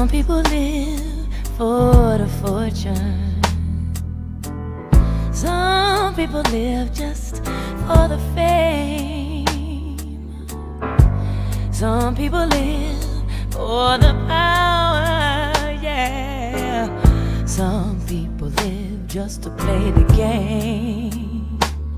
Some people live for the fortune. Some people live just for the fame. Some people live for the power, yeah. Some people live just to play the game.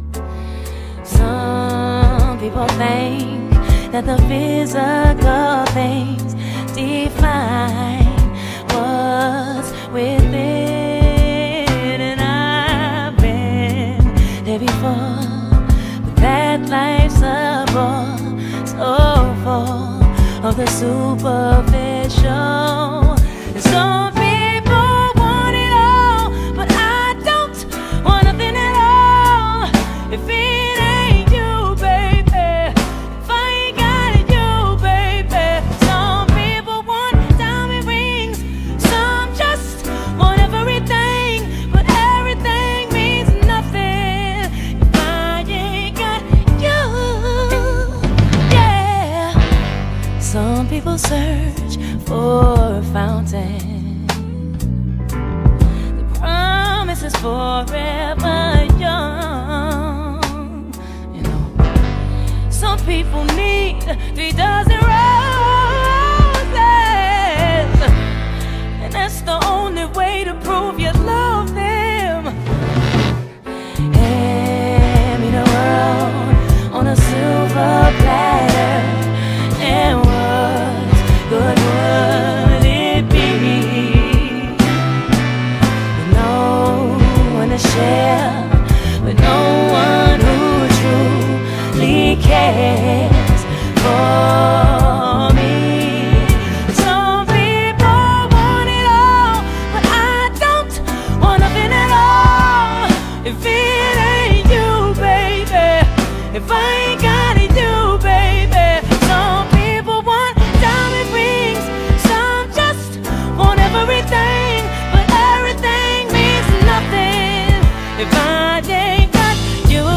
Some people think that the physical things define what's within, and I've been there before, but that life's a bore, so full of the superficial. And some people want it all, but I don't want nothing at all. If it ain't you, baby, if I ain't got it, you, baby. Some people want diamond rings, some just want everything, but everything means nothing if I ain't got you, yeah. Some people search for a fountain, the promise is forever young. You know, some people need 3 dozen roses, and that's the only way to prove you love them. Hand me the world on a silver platter, and what good would it be with no one to share, with no one who truly cares for me? Some people want it all, but I don't want nothing at all. If it ain't you, baby, if I ain't got it, you, baby. Some people want diamond rings, some just want everything, but everything means nothing if I ain't got you.